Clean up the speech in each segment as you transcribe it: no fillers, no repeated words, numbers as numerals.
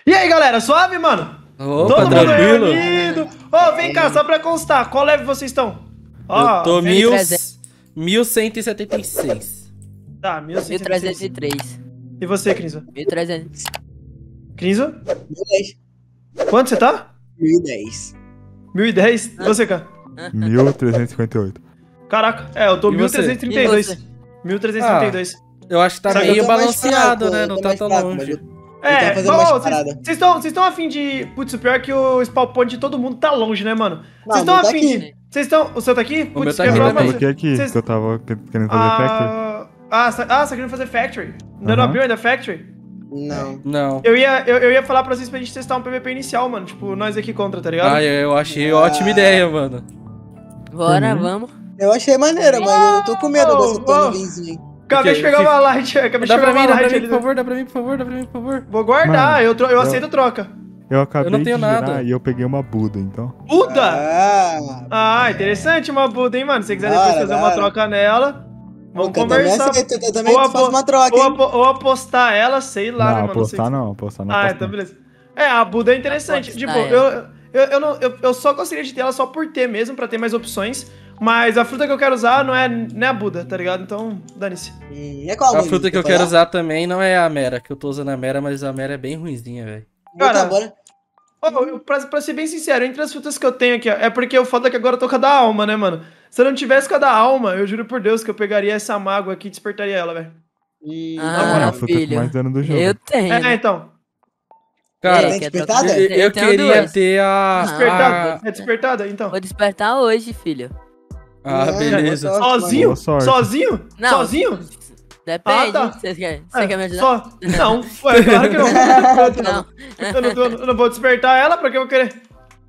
E aí, galera, suave, mano? Opa, Todo mundo tranquilo? reunido. Ô, vem cá, só pra constar, qual level vocês estão? Eu tô 1300. 1176. Tá, 1176. 1303. E você, Crinzo? 1300. Crinzo? 1010. Quanto você tá? 1010. 1010? E você, cara? 1358. Caraca, eu tô E você? 1332. E você? 1332. Eu acho que tá Sabe, meio eu tô mais balanceado, fraco, né? eu Não tô tá mais tão fraco, longe. mas tá fazendo mais parada. Vocês estão afim de... Putz, o pior é que o spawn point de todo mundo tá longe, né, mano? Não, Vocês estão o meu tá afim aqui. de... Vocês estão... O seu tá aqui? O meu tá que aqui é Eu também. coloquei aqui, Vocês- que eu tava querendo fazer factory. você tá querendo fazer factory? Não Aham. abriu ainda factory? Não. Não. Eu ia falar pra vocês pra gente testar um PVP inicial, mano. Tipo, nós aqui contra, tá ligado? Ah, eu achei ótima ideia, mano. Bora, vamos. Eu achei maneiro, mas eu tô com medo Oh, dessa oh. tornovinzinha. Acabei de pegar uma light, acabei de Dá pegar pra uma mim, light ali. por favor, dá pra mim, por favor, dá pra mim, por favor. Vou guardar, Mano, eu aceito troca. Eu acabei Eu não tenho de girar nada. e eu peguei uma Buda, então. Buda! Ah, Interessante uma Buda, hein, mano. Se você quiser Da depois hora, fazer da uma hora. troca nela, vamos eu também conversar. aceito, eu também Ou faço uma troca, hein? Ou apostar ela, sei lá, né, Não, mano. apostar não, apostar não. Ah, aposto então não. beleza. A Buda é interessante. Apostar Tipo, ela. eu só gostaria de ter ela só por ter mesmo, pra ter mais opções. Mas a fruta que eu quero usar não é a Buda, tá ligado? Então, dane-se. É qual, A mano? fruta que eu Quer quero falar? usar também não é a Mera, que eu tô usando a Mera, mas a Mera é bem ruinzinha, velho. Cara, Bora. Pra ser bem sincero, entre as frutas que eu tenho aqui, ó, é porque o foda é que agora eu tô com a da alma, né, mano? Se eu não tivesse com a da alma, eu juro por Deus que eu pegaria essa mágoa aqui e despertaria ela, velho. É Ah, a fruta com filho. mais dano do jogo. Eu tenho. Então. Cara, Tem quer despertada? trocar? eu tenho queria duas. ter a... Despertada? É despertada? Então. Vou despertar hoje, filho. Ah, beleza. boa sorte, Sozinho? Boa sorte. Sozinho? Não. Sozinho? Depende. Ah, tá. Você quer me ajudar? Não, ué, claro que não. Não. Eu não vou despertar ela, pra que eu vou querer?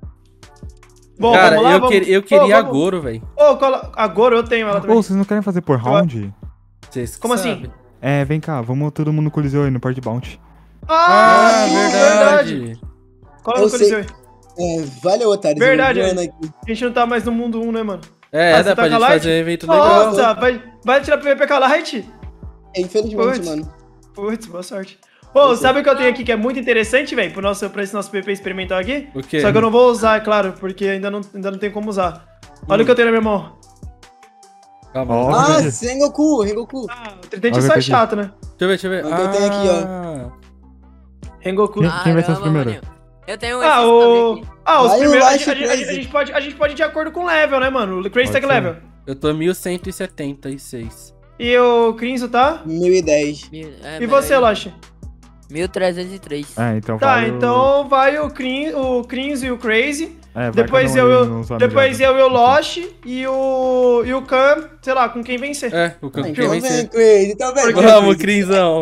Bom, Cara, vamos lá, eu, vamos. eu queria a vamos. Goro, velho. A Goro eu tenho ela Ô, também. vocês não querem fazer por round? Vocês que Como assim? sabem. É, vem cá, vamos todo mundo no Coliseu aí, no Party Bounty. Ah, sim, verdade. Qual é Eu o Coliseu aí? Valeu, otário. Verdade, Aqui. A gente não tá mais no mundo 1, né, mano? É, Ah, você dá tá pra com a gente Light? fazer um evento legal. Nossa, vai tirar PVP com a Light? Infelizmente, Putz. mano. Putz, boa sorte. Ô, sabe o que eu tenho aqui que é muito interessante, velho, pra esse nosso PVP experimental aqui? O quê? Só que eu não vou usar, é claro, porque ainda não tem como usar. Olha o que eu tenho na minha mão. Calma. Ó. Ah, Olha. Rengoku. Ah, o tridente Olha é só aqui. chato, né? Deixa eu ver. O que eu tenho aqui, Rengoku. Quem vai ser os Caramba, primeiros? maninho. Eu tenho Ah, esses também aqui. os Vai o primeiros. Lash A gente pode ir de acordo com o level, né, mano? O Crazy tá que Pode ser. level. Eu tô 1176. E o Crinzo tá? 1010. E você, Lash? 1303. É, então Tá, vai então vai o Crinzo e o Crazy. É, vai Depois cada um eu, aí nos depois amigáveis. eu e o Losh e o Khan, sei lá, com quem vencer. É, o que eu Então quero vem, vencer. Crazy. Então vem, Vamos, Crazy. Crinzão.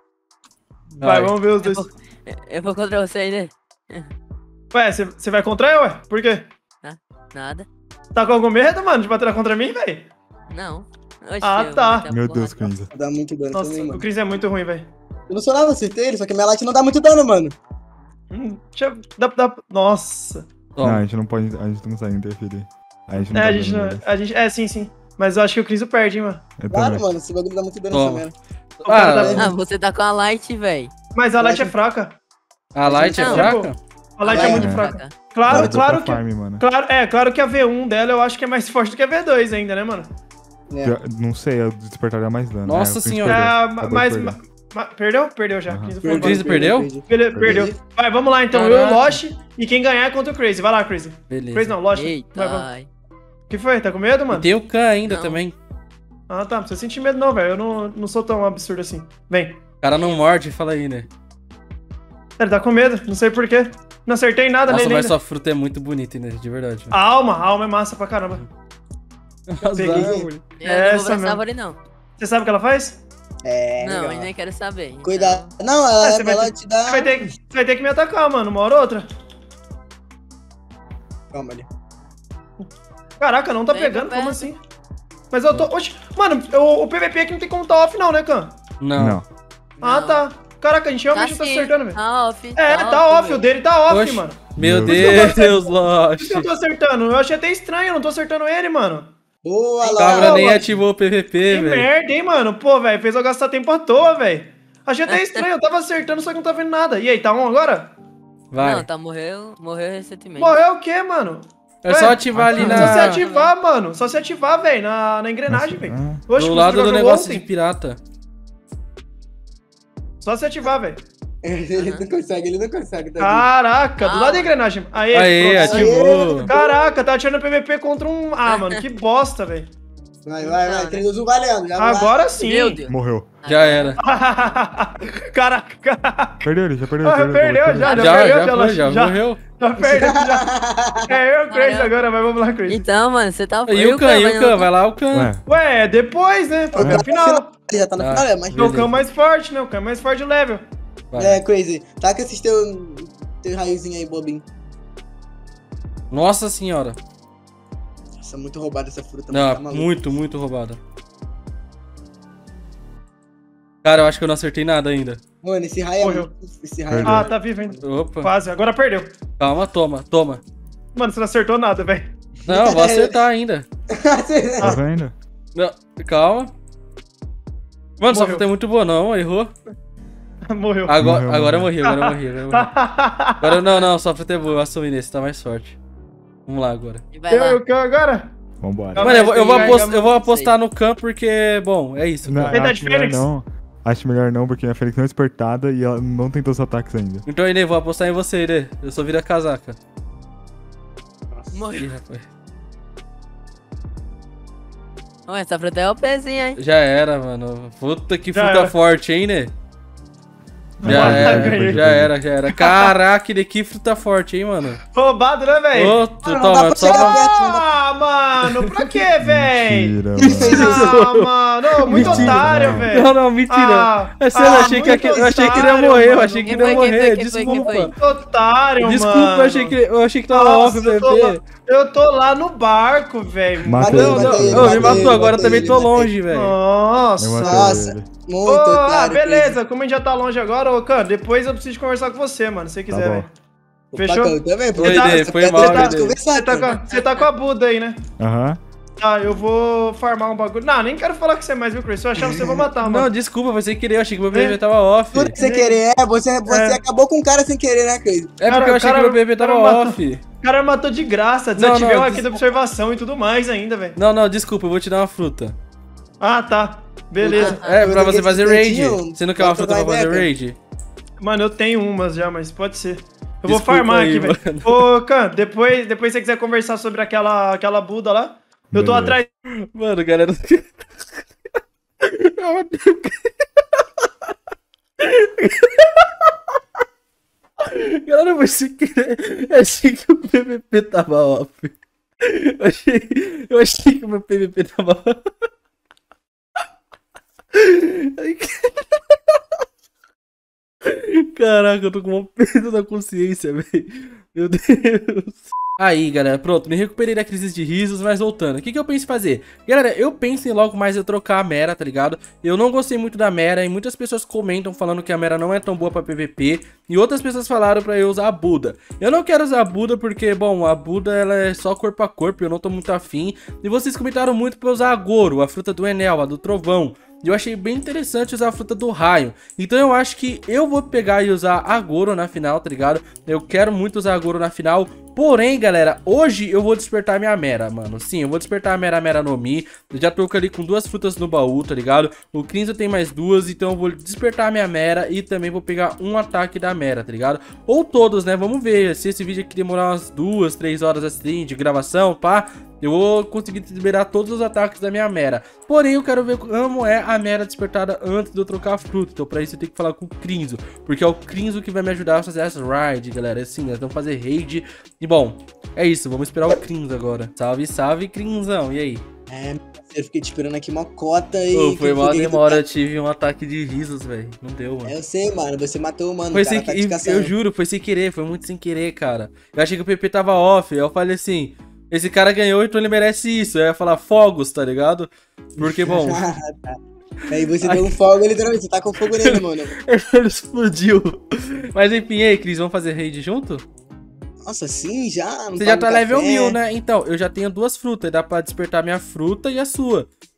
Vai, vamos ver os dois. Eu vou contra você ainda. Ué, você vai contra eu, ué? Por quê? Nada. Tá com algum medo, mano, de bater contra mim, velho? Não. Oxe, Ah, eu tá. vou meter a Meu porra. Deus, Crinza. Dá muito dano Nossa, também, o mano. Crinzo é muito ruim, velho. Eu não sou nada, acertei ele, só que minha light não dá muito dano, mano. Deixa eu... Nossa. Não, a gente não consegue interferir. A gente não É, tá a gente vendo não... eles. A gente... É, sim. Mas eu acho que o Crinzo perde, hein, mano. Eu Claro, também. mano, esse bagulho dá muito dano Toma. nessa merda. O cara tá- Ah, você tá com a light, velho. Mas a Light é fraca. A Light é Não. fraca? A Light é Light muito é fraca. Ela Claro, deu claro pra que... farm, mano. Claro que a V1 dela eu acho que é mais forte do que a V2 ainda, né, mano? Não sei, eu despertaria mais dano. Nossa o Crinza senhora. perdeu. É, Acabou de mas... perder. Perdeu? Perdeu já. Aham. Crinzo foi O Crinzo perdeu? Perdeu. Vai, vamos lá então. Eu e o Caraca. Losh e quem ganhar é contra o Crazy. Vai lá, Crazy. Beleza. Crazy não, Losh. Eita. Vai, vamos. O que foi? Tá com medo, E mano? tem o Khan ainda Não. também. Ah, tá. Não precisa sentir medo não, velho. Eu não sou tão absurdo assim. Vem. O cara não morde, fala aí, né? Ele tá com medo. Não sei porquê. Não acertei nada Nossa, nele mas ainda. sua fruta é muito bonita, né? De verdade. A alma é massa pra caramba. Peguei. Eu não vou Essa pra mesmo. Savory, não. Você sabe o que ela faz? É, Não, legal. eu nem quero saber. Então, Cuidado. Não, ela, Você vai ela ter- te dá... Você vai ter que me atacar, mano. Uma hora ou outra. Calma ali. Caraca, não tá Vem pegando. pra Como perto. assim? Mas eu tô... Oxi. Mano, o PVP aqui não tem como tá off não, né, Khan? Não. Ah, tá. Caraca, a gente realmente tá sim. acertando, velho. Tá off. Tá off. O velho. dele tá off, Oxi. mano. Meu Meu Deus, Por Lost. que eu tô acertando? Eu achei até estranho, eu não tô acertando ele, mano. Boa O lá. cabra nem Lost. ativou o PVP, Que velho. merda, hein, mano? Pô, velho, fez eu gastar tempo à toa, velho. Achei até estranho, eu tava acertando, só que não tá vendo nada. E aí, tá on agora? Vai. Não, tá, morreu recentemente. Morreu o quê, mano? É só ativar ali Só se na... ativar, mano. Só se ativar, velho, na engrenagem, velho. Oxe, do você lado do jogou negócio ontem? de pirata. Só se ativar, velho. Ele não consegue. Tá Caraca, do lado da engrenagem. Aê, pronto. ativou. Caraca, tá atirando PVP contra um... Ah, mano, que bosta, velho. vai. Não, 3, 2, 1, valendo. Já vai lá. Agora sim. Meu Deus. Morreu. Já era. Caraca. Perdeu ele, já perdeu. Perdeu, já Já morreu. Já perdeu, já. É eu, Crazy, agora, mas vamos lá, Crazy. Então, mano, você tá... E o Khan, vai lá o Khan. Ué, Ué, depois, né? O cara No final. Ele já tá no Ah, final, mas... É o Khan mais forte, né? O Khan mais forte de level. Vai. Crazy. Taca esses teus raiozinhos aí, bobinho. Nossa senhora. Nossa, muito roubada essa fruta. Não, tá maluco. muito roubada. Cara, eu acho que eu não acertei nada ainda. Mano, esse raio é Morreu. muito... Esse raio é Perdeu. Ah, tá vivo ainda. Opa. Quase, agora perdeu. Calma, toma. Mano, você não acertou nada, velho. Não, eu vou acertar ainda. tá vendo? Não, calma. Mano, só Morreu. tem muito boa não, errou. Morreu. Agora eu morri. Agora não, só pra ter boa, eu assumi nesse, tá mais forte. Vamos lá agora. E vai lá. Eu, o Khan agora? Vambora. Calma. Mano, eu Mas vou apostar no campo porque, bom, é isso. Não, Cara. Tem da acho melhor Fênix? não. Acho melhor não, porque a Fênix não é despertada e ela não tentou os ataques ainda. Então, Inê, vou apostar em você, Inê. Eu sou vira casaca. Ih, Morreu. rapaz. Ué, essa fruta é o pezinho, hein? Já era, mano. Puta que Já fruta era. forte, hein, Inê? Ganhei. Já era. Caraca, Inê, que fruta forte, hein, mano? Roubado, né, velho? Ô, não dá toma, pra só chegar pra... perto, não dá Ah, mano, pra quê, velho? Mentira, Ah, mano, ô, muito Mentira. otário, velho. Não, mentira. Ah, É sério, eu achei que muito eu achei que ele ia otário, morrer, eu mano. achei que ele ia Quem morrer, foi? desculpa. Otário, Desculpa, mano. eu achei que tava off, Nossa, bebê. eu tô lá no barco, velho. Matei Não, ele, não, matei ele, ô, me matei matou, ele, agora matei também ele, tô matei longe, velho. Eu Nossa. matei Nossa. ele. Muito Ô, otário. beleza, como a gente já tá longe agora, ô, cara, depois eu preciso conversar com você, mano, se você quiser, bom. velho. Crazy. Fechou? Eu também, Oi, Tá, Dê, você foi quer mal, tentar Dê. conversar, Você tá com a Buda aí, né? Aham. Tá, eu vou farmar um bagulho. Não, nem quero falar com você mais, viu, Chris? Se eu achar você, eu vou matar, Não, mano. desculpa, foi sem querer, eu achei que meu bebê tava off. Tudo que você querer, você acabou com o cara sem querer, né, Crazy? É porque eu achei que meu bebê tava off. O cara matou de graça, Não, desativei não, o aqui da observação e tudo mais ainda, velho. Não, desculpa, eu vou te dar uma fruta. Ah, tá. Beleza. É, Eu pra peguei você fazer esse raid. dentinho, Você não quer uma bota fruta pra vai, fazer Beca. raid? Mano, eu tenho umas já, mas pode ser. Eu vou Desculpa farmar aí, aqui, velho. mano. Ô, Khan, depois se você quiser conversar sobre aquela Buda lá, eu tô Beleza. atrás. Mano, galera. Galera, foi sem querer. Eu achei que o PVP tava off. Eu achei que o meu PVP tava off. Ai, caraca, eu tô com um peso na consciência, velho. Meu Deus. Aí, galera, pronto, me recuperei da crise de risos, mas voltando. O que eu penso em fazer? Galera, eu penso em logo mais eu trocar a Mera, tá ligado? Eu não gostei muito da Mera e muitas pessoas comentam falando que a Mera não é tão boa pra PVP. E outras pessoas falaram pra eu usar a Buda. Eu não quero usar a Buda porque, bom, a Buda ela é só corpo a corpo e eu não tô muito afim. E vocês comentaram muito pra eu usar a Goro, a fruta do Enel, a do Trovão. E eu achei bem interessante usar a fruta do raio. Então eu acho que eu vou pegar e usar a Goro na final, tá ligado? Eu quero muito usar a Goro na final. Porém, galera, hoje eu vou despertar minha Mera, mano. Sim, eu vou despertar a Mera no Mi. Eu já tô ali com 2 frutas no baú, tá ligado? O Crinzo tem mais 2, então eu vou despertar a minha Mera e também vou pegar um ataque da Mera, tá ligado? Ou todos, né? Vamos ver se esse vídeo aqui demorar umas 2, 3 horas assim de gravação, pá. Eu vou conseguir liberar todos os ataques da minha Mera. Porém, eu quero ver como é a Mera despertada antes de eu trocar a fruta. Então, pra isso, eu tenho que falar com o Crinzo. Porque é o Crinzo que vai me ajudar a fazer essa raid, galera. Assim, nós vamos fazer raid. E, bom, é isso. Vamos esperar o Crinzo agora. Salve, salve, Crinzão. E aí? É, eu fiquei te esperando aqui uma cota e... Pô, foi que mal fiquei- demora. Eu tive um ataque de risos, velho. Não deu, mano. Eu sei, mano. Você matou o mano. Foi o cara sem tá te que... caçando. Eu juro, foi sem querer. Foi muito sem querer, cara. Eu achei que o PP tava off. Aí eu falei assim... Esse cara ganhou, então ele merece isso. Eu ia falar fogos, tá ligado? Porque, bom... Tá. Aí você deu um fogo, literalmente. Você tá com fogo nele, mano. ele explodiu. Mas enfim, e aí, Cris, vamos fazer raid junto? Nossa, sim, já? Não Você já paga tá level café. 1000, né? Então, eu já tenho 2 frutas. Dá pra despertar minha fruta e a sua.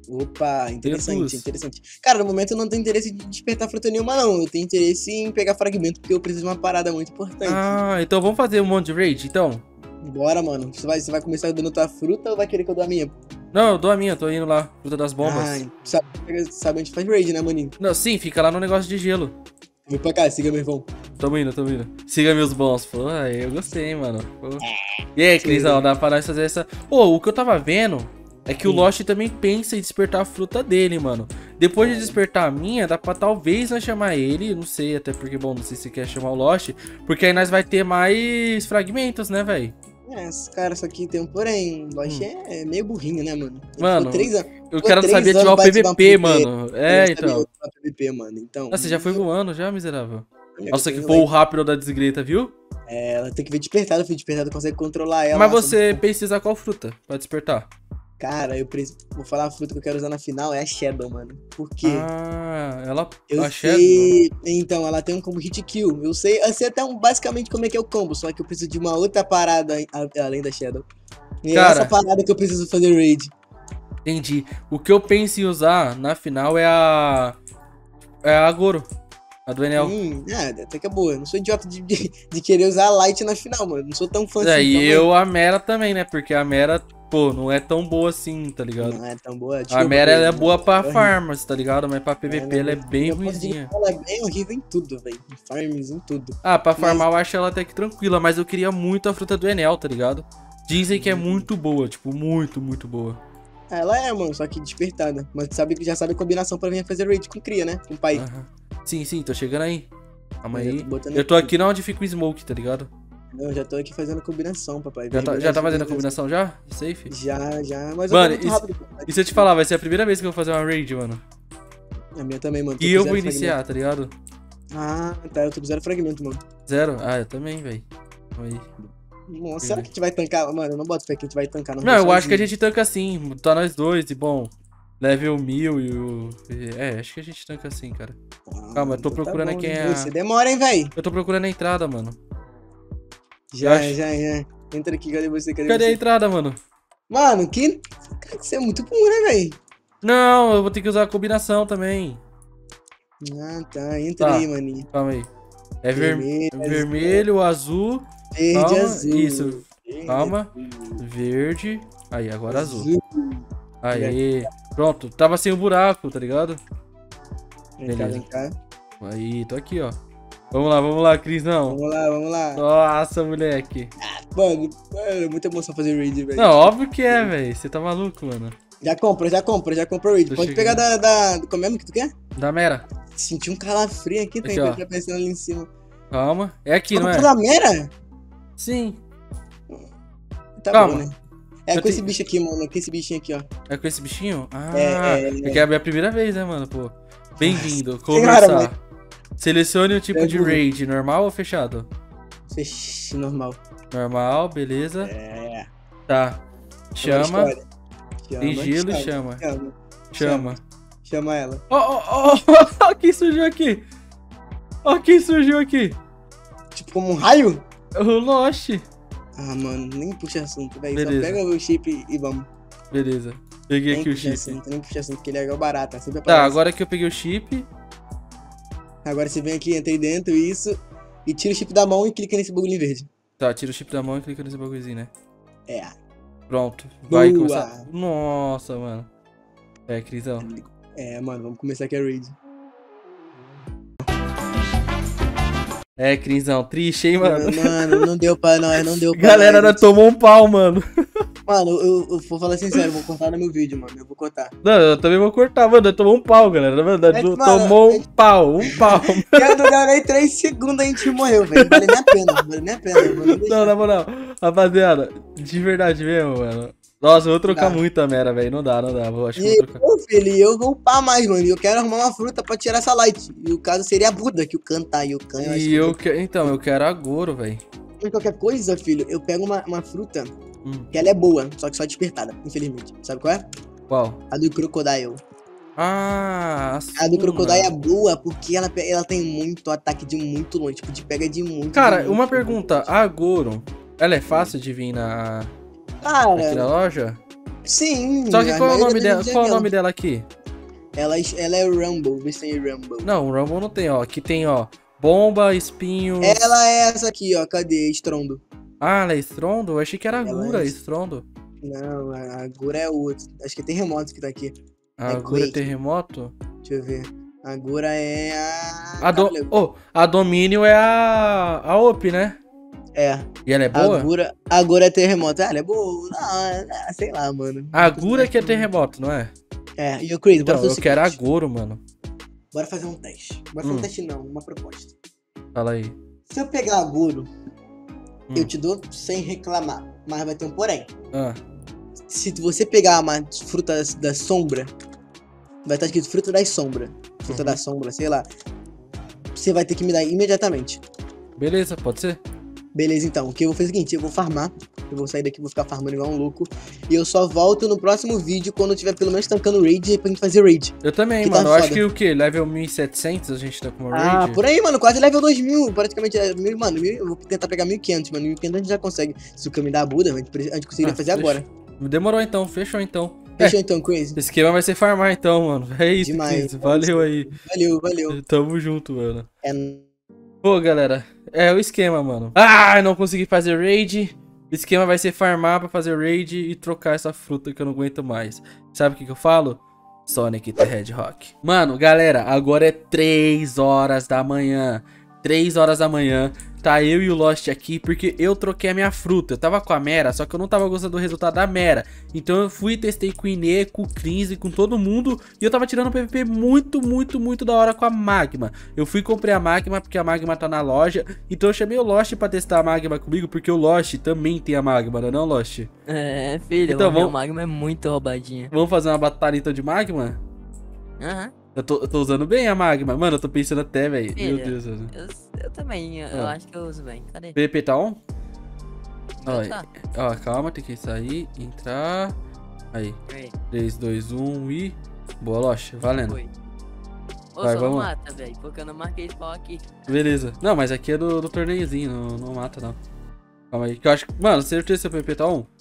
Opa, duas. interessante, interessante. Cara, no momento eu não tenho interesse de despertar fruta nenhuma, não. Eu tenho interesse em pegar fragmento, porque eu preciso de uma parada muito importante. Ah, então vamos fazer um monte de raid, então? Bora, mano. Você vai começar dando tua fruta ou vai querer que eu dou a minha? Não, eu dou a minha, tô indo lá, fruta das bombas. Ah, sabe onde faz raid, né, maninho? Não, sim, fica lá no negócio de gelo. Vem pra cá, siga meu irmão. Tamo indo, tamo indo. Siga meus bons. Pô, aí eu gostei, mano. Pô. E aí, Crisão, dá pra nós fazer essa... Pô, o que eu tava vendo é que o Lost também pensa em despertar a fruta dele, mano. Depois de despertar a minha, dá pra talvez nós chamar ele, não sei, até porque, bom, não sei se quer chamar o Lost, porque aí nós vai ter mais fragmentos, né, velho? Cara, só que tem um porém. O Lost é meio burrinho, né, mano? Ele Mano, ficou 3 anos. eu quero Três saber anos ativar o pra ativar PVP, um mano. É, então. PVP, mano. Então. Ah, você já foi voando já, miserável? Amigo, Nossa, que tem voo rápido da desgreta, viu? ela tem que ver despertada, filho. Despertada consegue controlar ela. Mas Nossa, você precisa qual fruta pra despertar? Cara, vou falar a fruta que eu quero usar na final, é a Shadow, mano. Por quê? Ah, ela... Eu a Shadow? sei. Então, ela tem um combo hit kill. Eu sei até basicamente como é que é o combo, só que eu preciso de uma outra parada além da Shadow. E é Cara, essa parada que eu preciso fazer raid. Entendi. O que eu penso em usar na final é a... É a Goro. A do Enel. Até que é boa. Eu não sou idiota de querer usar a Light na final, mano. Não sou tão fã É, assim. e eu a Mera também, né? Porque a Mera, pô, não é tão boa assim, tá ligado? Não é tão boa. A Mera ela é boa pra horrível. farms, tá ligado? Mas pra PVP ela é bem ruimzinha. Ela é bem horrível em tudo, velho. Em farms, em tudo. Ah, pra farmar eu acho ela até que tranquila, mas eu queria muito a fruta do Enel, tá ligado? Dizem que é muito boa, tipo, muito, muito boa. Ela é, mano, só que despertada. Mas já sabe a combinação pra vir fazer raid com cria, né? Com o pai. Aham. Sim, tô chegando aí. Calma Eu aí. tô botando Eu tô aqui. aqui na onde fica o Smoke, tá ligado? Eu já tô aqui fazendo a combinação, papai. Já tá fazendo a combinação já? Safe? Já. Mas Mano, eu tô muito rápido. Papai. E se eu te falar, vai ser a primeira vez que eu vou fazer uma raid, mano. A minha também, mano. E eu vou iniciar, tá ligado? Tá. Eu tô com 0 fragmento, mano. 0? Ah, eu também, velho. Aí. Nossa, será que a gente vai tancar? Mano, eu não boto fé que a gente vai tancar. Não, eu acho que a gente tanca assim. Tá nós dois e bom. Level 1000 e o... É, acho que a gente tanca assim, cara. Calma, eu tô procurando aqui a... Você demora, hein, velho? Eu tô procurando a entrada, mano. Já. Entra aqui, cadê você? Cadê a entrada, mano? Mano, Cara, você é muito bom, né, velho? Não, eu vou ter que usar a combinação também. Tá. Entra Tá. aí, maninho. Calma aí. É Vermelho, vermelho, azul. Verde, Calma, azul. isso. Verde, Calma. Verde. Aí, agora azul. Aí. Pronto. Tava sem o buraco, tá ligado? Vem cá. Aí, tô aqui, ó. Vamos lá, Cris, não. Vamos lá. Nossa, moleque. Mano, é muita emoção fazer raid, velho. Não, óbvio que é, velho. Você tá maluco, mano. Já compra raid. Tô Pode chegando. pegar da... Como é que tu quer? Da Mera. Senti um calafrio aqui, Aqui, ó. tá pensando ali em cima. Calma. É aqui, não é? Da Mera? Sim. Tá Calma. bom, né? É Eu com esse tenho- bicho aqui, mano. Com esse bichinho aqui, ó. É com esse bichinho? Ah, É. é que é a minha primeira vez, né, mano? Pô. Bem-vindo. Cara, Conversar. Selecione o tipo de Pega o- raid, normal ou fechado? Ixi, normal. Normal, beleza. É. Tá. Chama. Agora escolhe. Tem gelo e chama. Chama. Chama ela. Ó, quem surgiu aqui? Ó, quem surgiu aqui? Tipo, como um raio? O Lost. Ah, mano, nem puxa assunto, velho. Só Beleza. pega o chip e vamos. Beleza. Peguei Nem aqui o puxa chip. assunto, nem puxa assunto, porque ele é igual barata. Sempre Tá, aparece. agora que eu peguei o chip. Agora você vem aqui, entra aí dentro, isso. E tira o chip da mão e clica nesse bagulho em verde. Tá, tira o chip da mão e clica nesse bagulhozinho, né? É. Pronto. Vai Boa. começar. Nossa, mano. É, Crisão. É, mano, vamos começar aqui a raid. É, Crisão. Triste, hein, mano? Mano, não deu pra nós, não deu pra Galera, nós. nós tomou um pau, mano. Mano, eu vou falar sincero, eu vou cortar no meu vídeo, mano. Eu vou cortar. Não, eu também vou cortar, mano. Nós tomou um pau, galera. Mano, É que, mano, tomou um pau, um pau. Eu não deu nem 3 segundos, a gente morreu, velho. Não vale nem a pena, não vale nem a pena. Mano. Não, na moral. Rapaziada, de verdade mesmo, mano. Nossa, eu vou trocar Dá. muita mera, velho. Não dá. Acho que E vou trocar. eu, filho, eu vou upar mais, mano. E eu quero arrumar uma fruta pra tirar essa light. E o caso seria a Buda, que o Khan tá. E o Khan, E eu quero. Então, eu quero a Goro, velho. Em qualquer coisa, filho, eu pego uma fruta Hum. que ela é boa, só que só despertada, infelizmente. Sabe qual é? Qual? A do Crocodile. Ah, A do Crocodile é Suma. boa porque ela tem muito ataque de muito longe. Tipo, te pega de muito. Cara, de uma muito, pergunta. A Goro, ela é fácil de vir aqui na Cara, loja? Sim. Só que a qual é o maioria nome das dela? vídeos é Qual é o dela. nome dela aqui? Ela é Rumble, vê se tem Rumble. Não, o Rumble não tem, ó. Aqui tem, ó. Bomba, espinhos. Ela é essa aqui, ó. Cadê? Estrondo. Ah, ela é Strondo? Eu achei que era Ela Agura, é- Strondo. Não, a Agura é outra. Acho que é Terremoto que tá aqui. A É Agura é Quake. terremoto? Deixa eu ver. A Agura é a. A Domínio é a OP, né? É. E ela é A boa? Agura é Terremoto. Ah, ela é boa. Não, sei lá, mano. A Agura que é terremoto, não é? É, e o Chris, bora Então, fazer eu o quero a seguinte. Agoro, mano. Bora fazer um teste. Bora fazer um teste não, uma proposta. Fala aí. Se eu pegar a Aguro, Hum. eu te dou sem reclamar. Mas vai ter um porém. Ah, Se você pegar uma fruta da sombra, vai estar escrito fruta da sombra. Fruta Uhum. da sombra, sei lá. Você vai ter que me dar imediatamente. beleza, pode ser? Beleza, então. O que eu vou fazer é o seguinte, eu vou farmar. Eu vou sair daqui, vou ficar farmando igual um louco. E eu só volto no próximo vídeo quando eu tiver pelo menos tancando raid pra gente fazer raid. Eu também, Que mano. tá Eu acho foda. que o quê? Level 1700 a gente tá com uma Ah, raid? por aí, mano. Quase level 2000. Praticamente, mano, eu vou tentar pegar 1500, mano. 1500 a gente já consegue. Se o caminho dá a Buda, a gente conseguiria fazer fechou. agora. Demorou então, fechou então. Fechou então, Crazy. O esquema vai ser farmar então, mano. É isso, Demais. Cris. Valeu aí. Valeu. Tamo junto, mano. É Pô, galera, é o esquema, mano. Ah, não consegui fazer raid. O esquema vai ser farmar pra fazer raid e trocar essa fruta que eu não aguento mais. Sabe o que eu falo? Sonic the Hedgehog. Mano, galera, agora é 3 horas da manhã. 3 horas da manhã. Tá eu e o Lost aqui porque eu troquei a minha fruta. Eu tava com a Mera, só que eu não tava gostando do resultado da Mera. Então eu fui e testei com o Inê, com o Cris e com todo mundo. E eu tava tirando um PVP muito da hora com a Magma. Eu fui e comprei a Magma porque a Magma tá na loja. Então eu chamei o Lost pra testar a Magma comigo porque o Lost também tem a Magma, não é não, Lost? É, filho, Então, o meu vamos- Magma é muito roubadinha. Vamos fazer uma batalha então de Magma? Aham. Eu tô usando bem a Magma. Mano, eu tô pensando até, velho. Meu Filha. Deus, mano. Eu também, eu Ah. acho que eu uso bem. Cadê? PVP tá on? Meu Ó, tá. ó, calma, tem que sair, entrar. Aí, Aí, 3, 2, 1 e... Boa, Lost, valendo. foi. Ô, Vai, só não vamos lá. mata, velho, porque eu não marquei spawn aqui. Beleza. Não, mas aqui é do torneiozinho, não mata não. Calma aí, que eu acho que... Mano, certeza que seu PVP tá on? Uhum.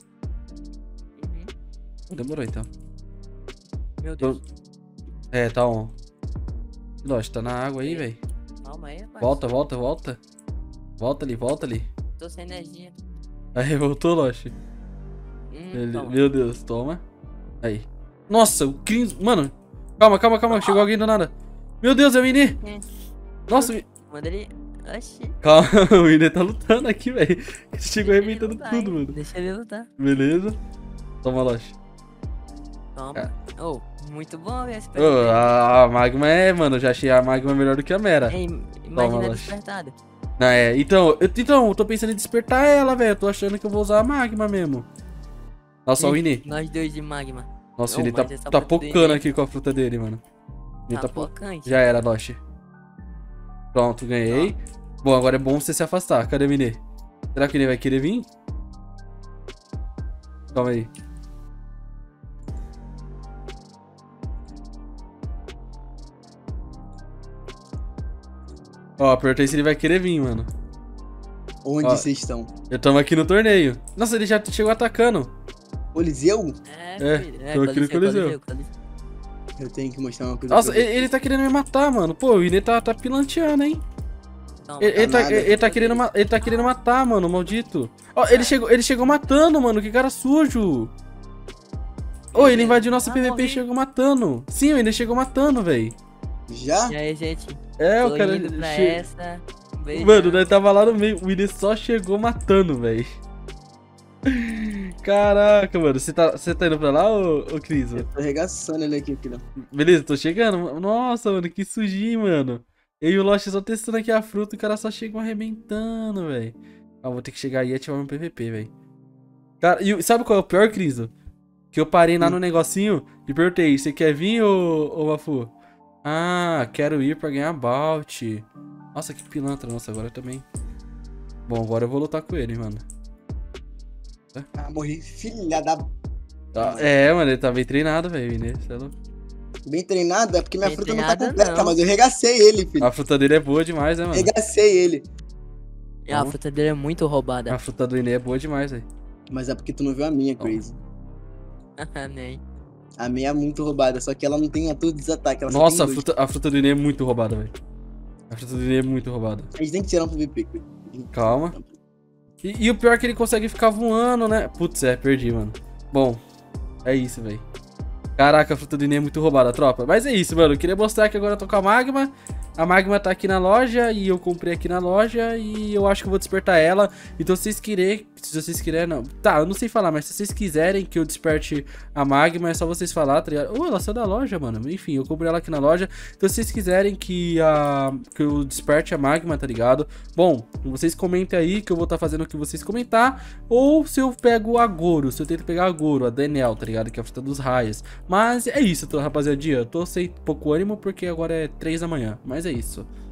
Demorou então. Meu Deus. É, tá on. Lost, tá na água aí, velho. Calma aí, rapaz. Volta. Volta ali. Tô sem energia. Aí, voltou, Lost. Toma. Meu Deus, toma. Aí. Nossa, o Cris... Mano, calma. Chegou alguém do nada. Meu Deus, é o Inê. É. Nossa, Manda ele... Oxi. calma, o Inê tá lutando aqui, velho. Ele chegou Deixa ele arrebentando lutar, tudo, hein. mano. Deixa ele lutar. Beleza. Toma, Lost. Toma. Oh, muito bom esse Ô, PVP. a Magma é, mano, eu já achei a Magma melhor do que a Mera. Ei, Toma, imagina a Lost. despertada. Não, é, então, eu tô pensando em despertar ela, velho. Eu tô achando que eu vou usar a Magma mesmo. Nossa, ó o Inê. Nós dois de magma. Nossa, o Ô, Inê tá mas essa tá fruta pocando dele- aqui com a fruta dele, mano. Ele Tá tá po- focante. Já era, Lost. Pronto, ganhei. Bom, agora é bom você se afastar. Cadê o Inê? Será que ele vai querer vir? Calma aí. Ó, perguntei se ele vai querer vir, mano. Onde Ó. vocês estão? Eu tamo aqui no torneio. Nossa, ele já chegou atacando. Coliseu? É, Filho. tô aqui no Coliseu. Eu tenho que mostrar uma coisa Nossa, pra ele tá querendo me matar, mano. Pô, o Inê tá pilanteando, hein? Toma, Ele tá, nada. ele tá querendo matar, mano, maldito. Ó, ele chegou matando, mano. Que cara sujo. Ô, ele invadiu nosso Ah, PVP e morri. chegou matando. Sim, ele chegou matando, velho. Já? E aí, gente? É, Tô o cara. indo pra che- essa. Um beijo. Mano, nós tava lá no meio. O Inê só chegou matando, velho. Caraca, mano. Você tá indo pra lá, ô Cris? Eu tô arregaçando ele aqui, filho. Beleza, tô chegando. Nossa, mano, que sujinho, mano. Eu e o Lost só testando aqui a fruta e o cara só chegou arrebentando, velho. Ah, vou ter que chegar aí e ativar meu PVP, velho. Cara, e sabe qual é o pior, Criso? Que eu parei lá no negocinho e perguntei, você quer vir, ô Mafu? Ah, quero ir pra ganhar bout. Nossa, que pilantra, nossa, agora também. Bom, agora eu vou lutar com ele, mano. Ah, morri. Filha da... Ah, é, mano, ele tá bem treinado, velho, né? Cê é louco. Bem treinado? É porque minha Bem fruta não tá treinado, completa, não. mas eu regacei ele, filho. A fruta dele é boa demais, né, mano? Regacei ele. E a fruta dele é muito roubada. A fruta do Inê é boa demais, velho. Mas é porque tu não viu a minha, Crazy. Nem. A minha é muito roubada, só que ela não tem ator de desataque. Ela só Nossa, tem dois. a fruta do Nenê é muito roubada, velho. A fruta do Nenê é muito roubada. A gente tem que tirar um PVP. Calma. E o pior é que ele consegue ficar voando, né? Putz, perdi, mano. Bom, é isso, velho. Caraca, a fruta do Nenê é muito roubada, tropa. Mas é isso, mano. Eu queria mostrar que agora eu tô com a Magma. A Magma tá aqui na loja e eu comprei aqui na loja e eu acho que eu vou despertar ela. Então se vocês querem, não. Tá, eu não sei falar, mas se vocês quiserem que eu desperte a Magma, é só vocês falar, tá ligado? Ela saiu da loja, mano. Enfim, eu comprei ela aqui na loja. Então se vocês quiserem que eu desperte a Magma, tá ligado? Bom, vocês comentem aí que eu vou estar fazendo o que vocês comentar. Ou se eu pego a Goro, se eu tento pegar a Goro, a Daniel, tá ligado? Que é a fruta dos raios. Mas é isso, rapaziadinha. Eu tô sem pouco ânimo porque agora é 3 da manhã. Mas é isso.